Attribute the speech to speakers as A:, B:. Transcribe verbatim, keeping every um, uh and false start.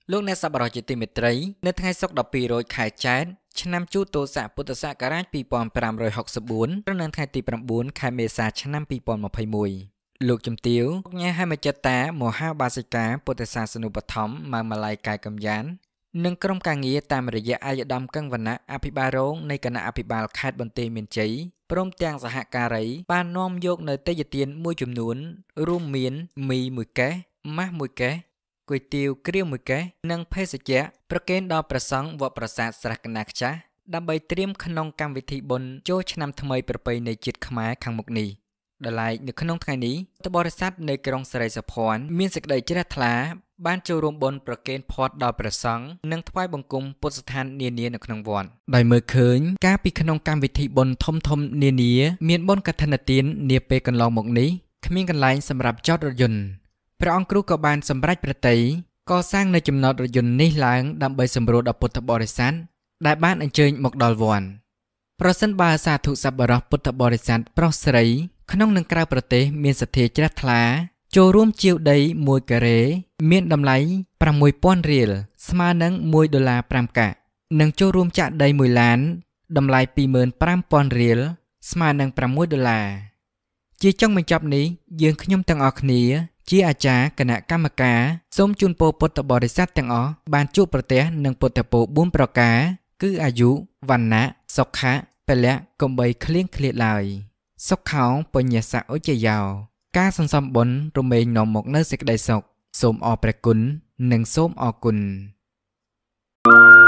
A: លោកអ្នកសប្បុរសជាទីមេត្រីនៅថ្ងៃសុក្រដប់ពីររោចខែចែកឆ្នាំជូតោស័កពុទ្ធសករាជពីរពាន់ប្រាំរយហុកសិបបួនត្រូវនៅថ្ងៃទីប្រាំបួនខែមេសាឆ្នាំពីរពាន់ម្ភៃមួយលោកជំទាវញ៉ាហេមចិត្តតាមហាបាសិកាពុទ្ធសាសនូបត្ថម្ភម៉ៅម៉ាឡៃកាយកំយ៉ាននិងក្រុមការងារតាមរយៈអាយដាមកឹងវណ្ណៈអភិបាលរងនៃគណៈអភិបាលខេត្តបន្ទាយមានជ័យព្រមទាំងសហការីបាននាំយកនៅទេយ្យទានមួយចំនួនរួមមានមីមួយកេសម៉ាស់មួយកេសគុយទាវក្រៀមមួយកេសនិងភេសជ្ជៈប្រគេនដល់ព្រះសង្ឃវត្តប្រាសាទស្រះកណាខ្ចាស់ដើម្បីត្រៀមក្នុងកម្មវិធីបុណ្យចូលឆ្នាំថ្មីប្រពៃណីជាតិខ្មែរខាងមុខនេះដែលឡែកនៅក្នុងថ្ងៃនេះពុទ្ធបរិស័ទនៅក្រុងសិរីសភ័ណ្ឌមានសេចក្តីជ្រះថ្លាបានចូលរួមបុណ្យប្រគេនផាត់ដល់ព្រះសង្ឃនិងថ្វាយបង្គំពុទ្ធស្ថាននានានៅក្នុងវត្តដោយមើលឃើញការពីក្នុងកម្មវិធីបុណ្យធំធំនានាមានបុណ្យកឋិនទាននាពេលកន្លងមកនេះគ្មានកន្លែងសម្រាប់ចតរថយន្តព្រះអង្គគ្រូក៏បានសម្រេចប្រតិយកសាងនៅចំណតរថយន្តនេះឡើងដើម្បីសម្រួលដល់ពុទ្ធបរិស័ទដែលបានអញ្ជើញមកដល់វត្តប្រសិនបើសាធុសប្បុរសពុទ្ធបរិស័ទប្រុសស្រីក្នុងនិងក្រៅប្រទេសមានសទ្ធាជ្រះថ្លាចូលរួមជាវដីមួយការ៉េមានតម្លៃប្រាំមួយពាន់រៀលស្មើនឹងមួយដុល្លារប្រាំកាក់និងចូលរួមចាក់ដីមួយឡានតម្លៃពីរម៉ឺនប្រាំពាន់រៀលស្មើនឹងប្រាំមួយដុល្លារជាចុងបញ្ចប់នេះយើងខ្ញុំទាំងអស់គ្នាជាអាចារ្យគណៈកម្មការសូមជូនពរពុទ្ធបរិស័ទទាំងអស់បានជួបប្រទះនឹងពុទ្ធពរបួនប្រការគឺអាយុវណ្ណៈសុខៈពលៈកុំបីឃ្លៀងឃ្លាតឡើយសុខោបញ្ញសៈឧចយោការសន្សំបុណ្យរមែងនាំមកនៅសេចក្តីសុខសូមអរព្រះគុណនិងសូមអរគុណ